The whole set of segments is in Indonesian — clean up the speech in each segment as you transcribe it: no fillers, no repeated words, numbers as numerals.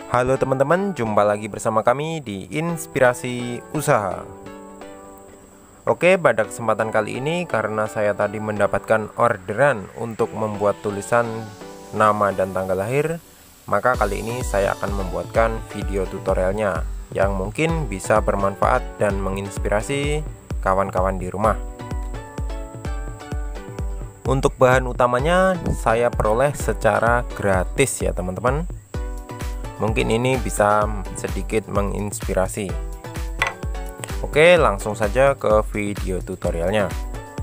Halo teman-teman, jumpa lagi bersama kami di Inspirasi Usaha. Oke, pada kesempatan kali ini karena saya tadi mendapatkan orderan untuk membuat tulisan nama dan tanggal lahir, maka kali ini saya akan membuatkan video tutorialnya yang mungkin bisa bermanfaat dan menginspirasi kawan-kawan di rumah. Untuk bahan utamanya saya peroleh secara gratis ya teman-teman. Mungkin ini bisa sedikit menginspirasi. Oke, langsung saja ke video tutorialnya.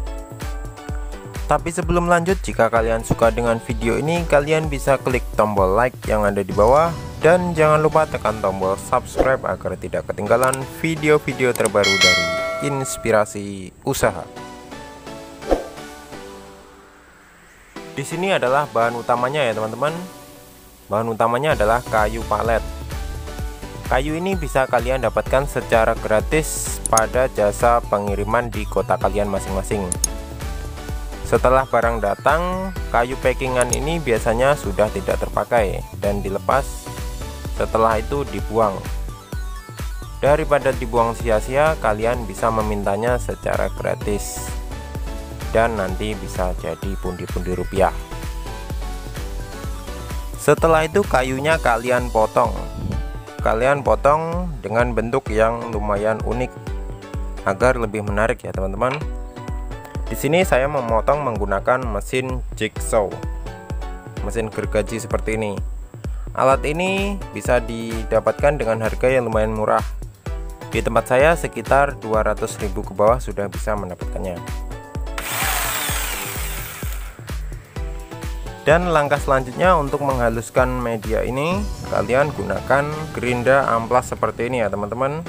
Tapi sebelum lanjut, jika kalian suka dengan video ini, kalian bisa klik tombol like yang ada di bawah. Dan jangan lupa tekan tombol subscribe agar tidak ketinggalan video-video terbaru dari Inspirasi Usaha. Di sini adalah bahan utamanya ya teman-teman. Bahan utamanya adalah kayu palet. Kayu ini bisa kalian dapatkan secara gratis pada jasa pengiriman di kota kalian masing-masing. Setelah barang datang, kayu packingan ini biasanya sudah tidak terpakai dan dilepas. Setelah itu dibuang. Daripada dibuang sia-sia, kalian bisa memintanya secara gratis dan nanti bisa jadi pundi-pundi rupiah. Setelah itu kayunya kalian potong. Kalian potong dengan bentuk yang lumayan unik agar lebih menarik ya teman-teman. Di sini saya memotong menggunakan mesin jigsaw. Mesin gergaji seperti ini. Alat ini bisa didapatkan dengan harga yang lumayan murah. Di tempat saya sekitar 200.000 ke bawah sudah bisa mendapatkannya. Dan langkah selanjutnya untuk menghaluskan media ini, kalian gunakan gerinda amplas seperti ini ya teman-teman.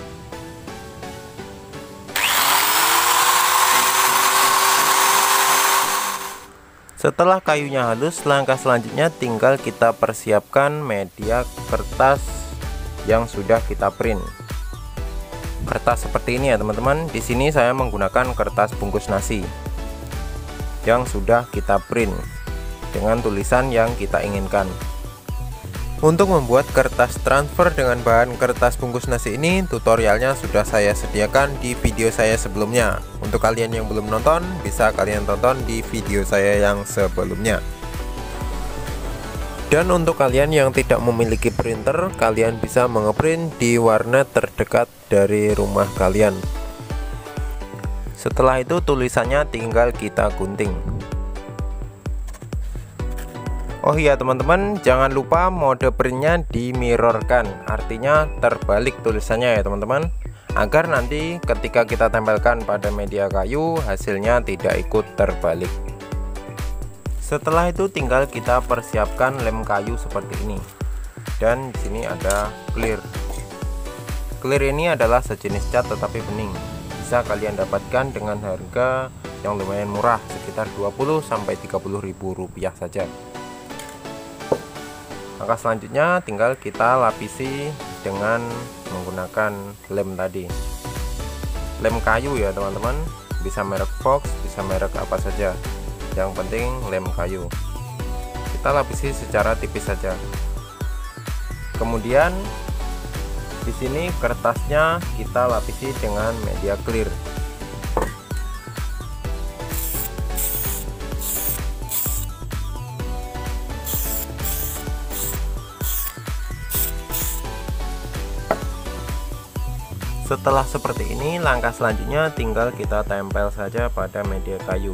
Setelah kayunya halus, langkah selanjutnya tinggal kita persiapkan media kertas yang sudah kita print. Kertas seperti ini ya teman-teman. Di sini saya menggunakan kertas bungkus nasi yang sudah kita print dengan tulisan yang kita inginkan. Untuk membuat kertas transfer dengan bahan kertas bungkus nasi ini, tutorialnya sudah saya sediakan di video saya sebelumnya. Untuk kalian yang belum nonton, bisa kalian tonton di video saya yang sebelumnya. Dan untuk kalian yang tidak memiliki printer, kalian bisa mengeprint di warnet terdekat dari rumah kalian. Setelah itu tulisannya tinggal kita gunting. Oh iya teman-teman, jangan lupa mode printnya dimirrorkan, artinya terbalik tulisannya ya teman-teman, agar nanti ketika kita tempelkan pada media kayu hasilnya tidak ikut terbalik. Setelah itu tinggal kita persiapkan lem kayu seperti ini. Dan di sini ada clear. Clear ini adalah sejenis cat tetapi bening. Bisa kalian dapatkan dengan harga yang lumayan murah, sekitar 20-30 ribu rupiah saja. Langkah selanjutnya tinggal kita lapisi dengan menggunakan lem tadi. Lem kayu ya teman-teman, bisa merek Fox, bisa merek apa saja. Yang penting lem kayu. Kita lapisi secara tipis saja. Kemudian di sini kertasnya kita lapisi dengan media clear. Setelah seperti ini, langkah selanjutnya tinggal kita tempel saja pada media kayu.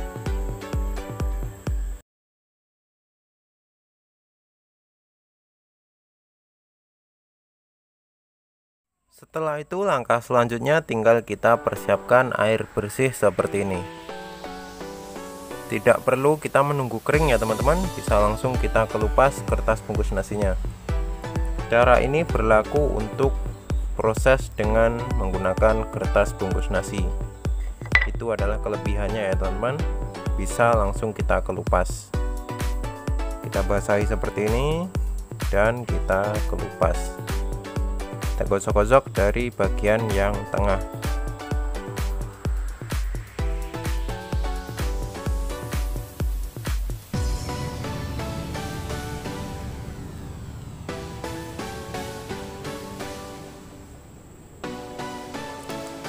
Setelah itu, langkah selanjutnya tinggal kita persiapkan air bersih seperti ini. Tidak perlu kita menunggu kering ya teman-teman, bisa langsung kita kelupas kertas bungkus nasinya. Cara ini berlaku untuk proses dengan menggunakan kertas bungkus nasi. Itu adalah kelebihannya ya teman-teman, bisa langsung kita kelupas. Kita basahi seperti ini dan kita kelupas. Kita gosok-gosok dari bagian yang tengah.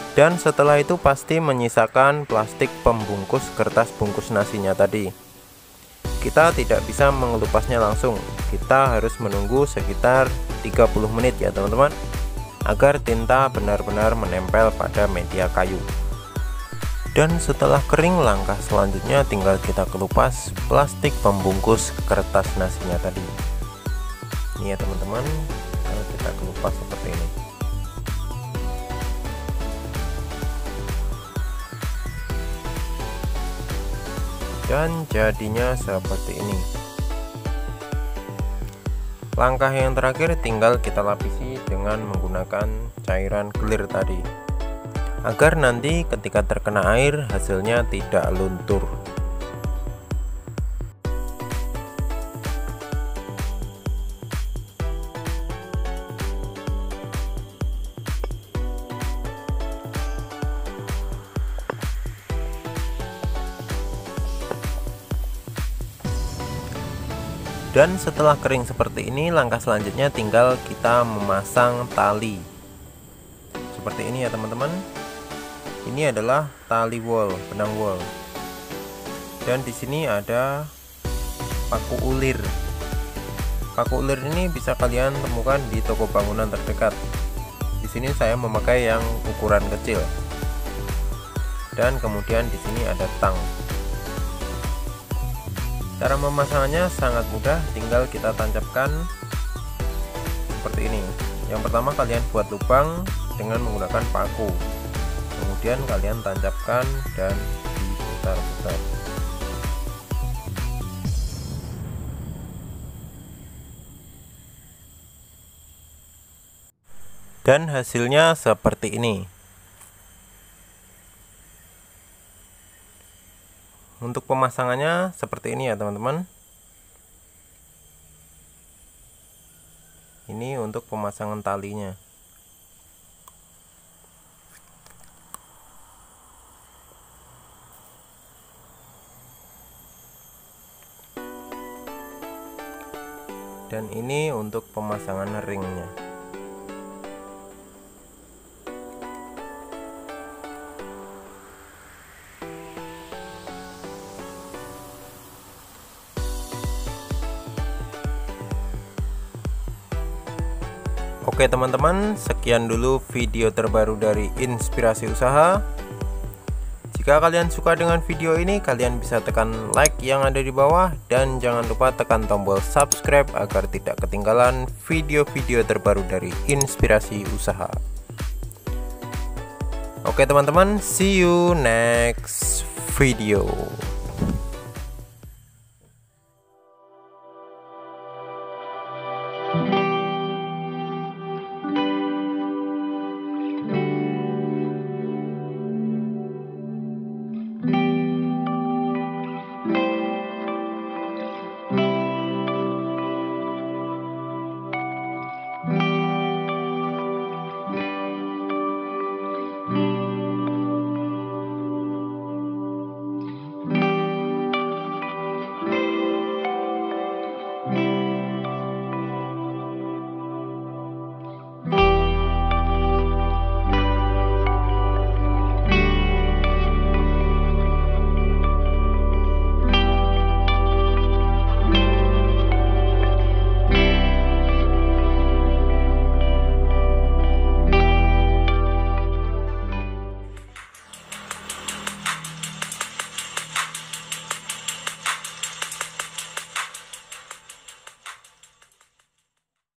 Dan setelah itu pasti menyisakan plastik pembungkus kertas bungkus nasinya tadi. Kita tidak bisa mengelupasnya langsung, kita harus menunggu sekitar 30 menit ya teman-teman, agar tinta benar-benar menempel pada media kayu. Dan setelah kering, langkah selanjutnya tinggal kita kelupas plastik pembungkus kertas nasinya tadi. Ini ya teman-teman, kita kelupas seperti ini. Dan jadinya seperti ini. Langkah yang terakhir tinggal kita lapisi dengan menggunakan cairan clear tadi, agar nanti ketika terkena air hasilnya tidak luntur. Dan setelah kering seperti ini, langkah selanjutnya tinggal kita memasang tali. Seperti ini ya teman-teman. Ini adalah tali wol, benang wol. Dan di sini ada paku ulir. Paku ulir ini bisa kalian temukan di toko bangunan terdekat. Di sini saya memakai yang ukuran kecil. Dan kemudian di sini ada tang. Cara memasangnya sangat mudah, tinggal kita tancapkan seperti ini. Yang pertama kalian buat lubang dengan menggunakan paku, kemudian kalian tancapkan dan diputar-putar. Dan hasilnya seperti ini. Untuk pemasangannya seperti ini ya teman-teman. Ini untuk pemasangan talinya. Dan ini untuk pemasangan ringnya. Oke teman-teman, sekian dulu video terbaru dari Inspirasi Usaha. Jika kalian suka dengan video ini, kalian bisa tekan like yang ada di bawah, dan jangan lupa tekan tombol subscribe agar tidak ketinggalan video-video terbaru dari Inspirasi Usaha. Oke teman-teman, see you next video.